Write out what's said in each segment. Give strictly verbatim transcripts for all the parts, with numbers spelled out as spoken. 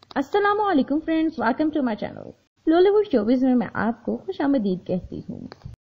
अस्सलामु अलैकुम friends, welcome to my channel Lollywood showbiz में मैं आपको खुशामदीद कहती हूँ।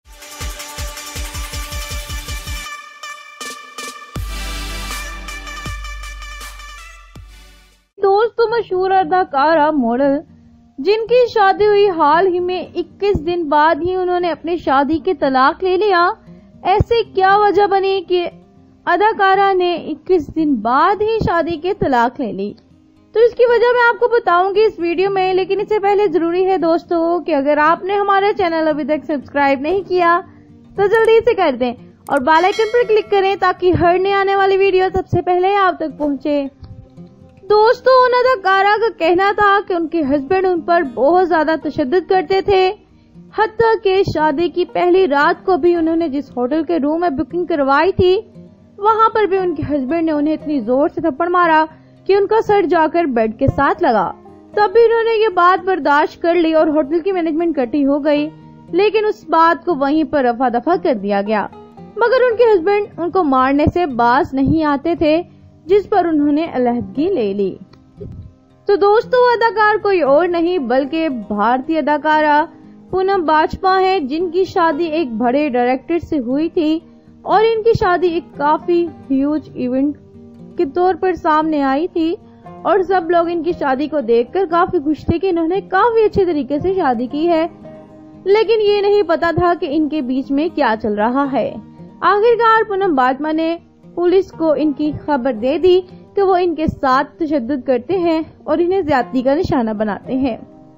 दोस्तों, मशहूर अदाकारा मॉडल जिनकी शादी हुई हाल ही में इक्कीस दिन बाद ही उन्होंने अपनी शादी के तलाक ले लिया। ऐसे क्या वजह बनी कि अदाकारा ने इक्कीस दिन बाद ही शादी के तलाक ले ली, तो इसकी वजह मैं आपको बताऊंगी इस वीडियो में। लेकिन इससे पहले जरूरी है दोस्तों कि अगर आपने हमारा चैनल अभी तक सब्सक्राइब नहीं किया तो जल्दी से कर दें और बेल आइकन पर क्लिक करें ताकि हर नई आने वाली वीडियो सबसे पहले आप तक पहुंचे। दोस्तों, उन अदाकारा का कहना था कि उनके हस्बैंड उन पर बहुत ज्यादा तशद्दुद करते थे, हत्ता कि शादी की पहली रात को भी उन्होंने जिस होटल के रूम में बुकिंग करवाई थी वहां पर भी उनके हस्बैंड ने उन्हें इतनी जोर से थप्पड़ मारा कि उनका सर जाकर बेड के साथ लगा। तब भी उन्होंने ये बात बर्दाश्त कर ली और होटल की मैनेजमेंट इकट्ठी हो गई, लेकिन उस बात को वहीं पर रफा दफा कर दिया गया। मगर उनके हस्बैंड उनको मारने से बाज नहीं आते थे, जिस पर उन्होंने अलहदगी ले ली। तो दोस्तों, अदाकार कोई और नहीं बल्कि भारतीय अदाकारा पूनम बाजपा है, जिनकी शादी एक बड़े डायरेक्टर से हुई थी और इनकी शादी एक काफी ह्यूज इवेंट के तौर पर सामने आई थी और सब लोग इनकी शादी को देखकर काफी खुश थे कि इन्होंने काफी अच्छे तरीके से शादी की है। लेकिन ये नहीं पता था कि इनके बीच में क्या चल रहा है। आखिरकार पूनम बाजपा ने पुलिस को इनकी खबर दे दी कि वो इनके साथ तशद्दुद करते हैं और इन्हें ज्यादती का निशाना बनाते हैं।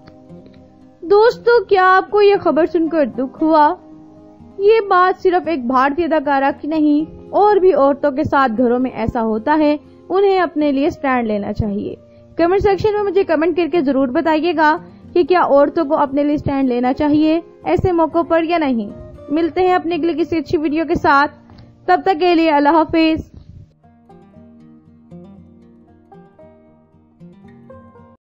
दोस्तों, क्या आपको ये खबर सुनकर दुख हुआ? ये बात सिर्फ एक भारतीय अदाकारा की नहीं, और भी औरतों के साथ घरों में ऐसा होता है। उन्हें अपने लिए स्टैंड लेना चाहिए। कमेंट सेक्शन में मुझे कमेंट करके जरूर बताइएगा कि क्या औरतों को अपने लिए स्टैंड लेना चाहिए ऐसे मौकों पर या नहीं। मिलते हैं अपने अगली किसी अच्छी वीडियो के साथ, तब तक के लिए अल्लाह हाफिज।